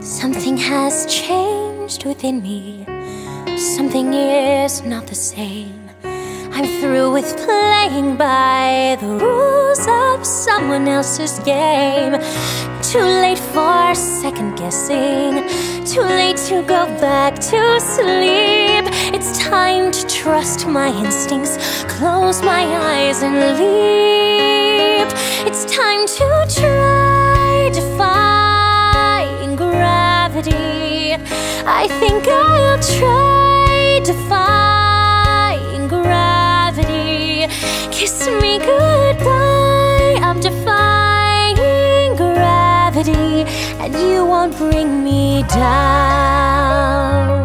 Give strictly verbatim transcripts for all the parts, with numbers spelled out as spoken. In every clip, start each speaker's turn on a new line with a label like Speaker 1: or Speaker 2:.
Speaker 1: Something has changed within me. Something is not the same. I'm through with playing by the rules of someone else's game. Too late for second guessing. Too late to go back to sleep. It's time to trust my instincts, close my eyes and leap. It's time to try defying gravity. I think I'll try defying gravity. Kiss me goodbye, I'm defying gravity, and you won't bring me down.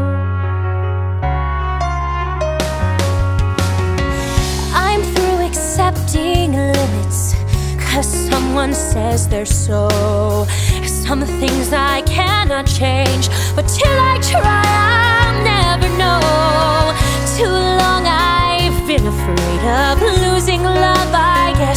Speaker 1: I'm through accepting limits, 'cause someone says they're so. Some things I cannot change, but till I try I'll never know. Too long I've been afraid of losing love, I guess.